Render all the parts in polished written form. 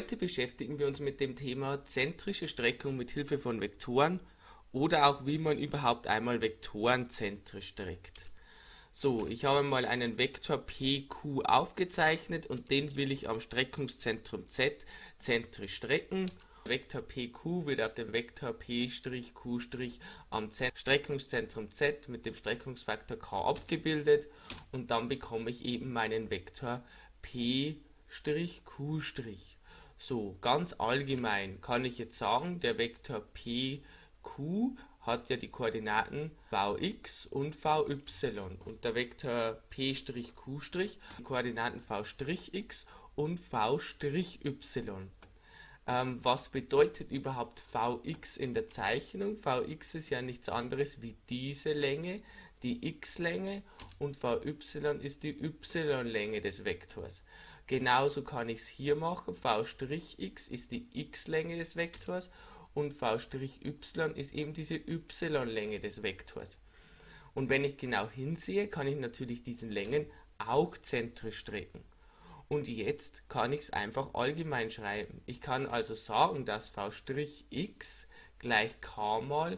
Heute beschäftigen wir uns mit dem Thema zentrische Streckung mit Hilfe von Vektoren oder auch wie man überhaupt einmal Vektoren zentrisch streckt. So, ich habe mal einen Vektor PQ aufgezeichnet und den will ich am Streckungszentrum Z zentrisch strecken. Der Vektor PQ wird auf dem Vektor P'(Q') am Streckungszentrum Z mit dem Streckungsfaktor k abgebildet und dann bekomme ich eben meinen Vektor P'(Q'). So, ganz allgemein kann ich jetzt sagen, der Vektor PQ hat ja die Koordinaten Vx und Vy und der Vektor P'Q' die Koordinaten V'x und V'y. Was bedeutet überhaupt Vx in der Zeichnung? Vx ist ja nichts anderes wie diese Länge, die x-Länge, und Vy ist die y-Länge des Vektors. Genauso kann ich es hier machen. V'x ist die x-Länge des Vektors und V'y ist eben diese y-Länge des Vektors. Und wenn ich genau hinsehe, kann ich natürlich diesen Längen auch zentrisch strecken. Und jetzt kann ich es einfach allgemein schreiben. Ich kann also sagen, dass V'x gleich k mal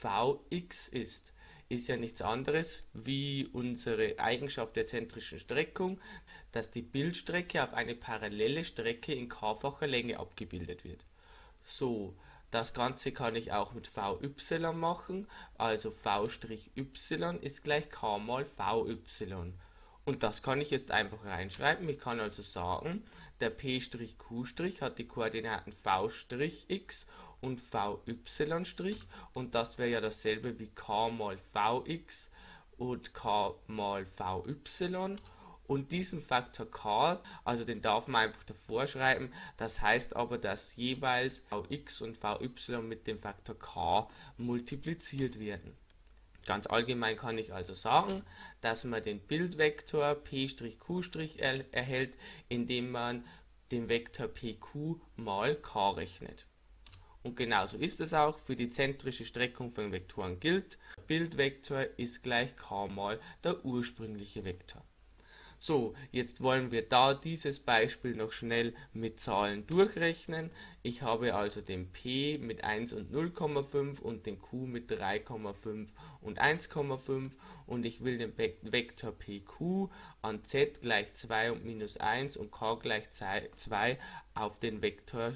Vx ist. Ist ja nichts anderes wie unsere Eigenschaft der zentrischen Streckung, dass die Bildstrecke auf eine parallele Strecke in k-facher Länge abgebildet wird. So, das Ganze kann ich auch mit Vy machen, also V'y ist gleich k mal Vy. Und das kann ich jetzt einfach reinschreiben. Ich kann also sagen, der P'Q' hat die Koordinaten V'x und Vy' und das wäre ja dasselbe wie k mal Vx und k mal Vy. Und diesen Faktor k, also den darf man einfach davor schreiben, das heißt aber, dass jeweils Vx und Vy mit dem Faktor k multipliziert werden. Ganz allgemein kann ich also sagen, dass man den Bildvektor P'Q' erhält, indem man den Vektor PQ mal k rechnet. Und genauso ist es auch für die zentrische Streckung von Vektoren gilt. Der Bildvektor ist gleich k mal der ursprüngliche Vektor. So, jetzt wollen wir da dieses Beispiel noch schnell mit Zahlen durchrechnen. Ich habe also den P mit 1 und 0,5 und den Q mit 3,5 und 1,5 und ich will den Vektor PQ an Z gleich 2 und minus 1 und K gleich 2 auf den Vektor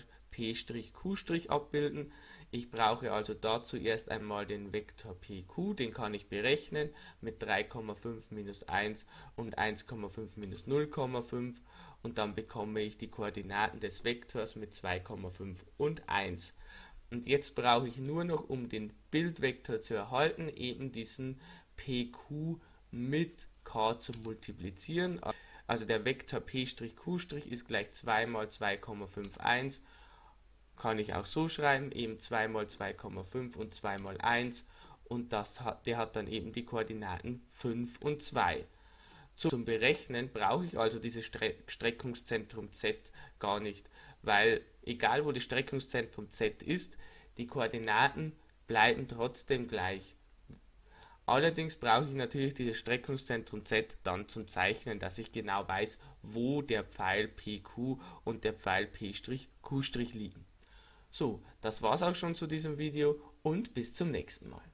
P'Q' abbilden. Ich brauche also dazu erst einmal den Vektor PQ, den kann ich berechnen mit 3,5 minus 1 und 1,5 minus 0,5 und dann bekomme ich die Koordinaten des Vektors mit 2,5 und 1. Und jetzt brauche ich nur noch, um den Bildvektor zu erhalten, eben diesen PQ mit k zu multiplizieren. Also der Vektor P'Q' ist gleich 2 mal 2,51. Kann ich auch so schreiben, eben 2 mal 2,5 und 2 mal 1 und der hat dann eben die Koordinaten 5 und 2. Zum Berechnen brauche ich also dieses Streckungszentrum Z gar nicht, weil egal wo das Streckungszentrum Z ist, die Koordinaten bleiben trotzdem gleich. Allerdings brauche ich natürlich dieses Streckungszentrum Z dann zum Zeichnen, dass ich genau weiß, wo der Pfeil PQ und der Pfeil P'Q' liegen. So, das war's auch schon zu diesem Video und bis zum nächsten Mal.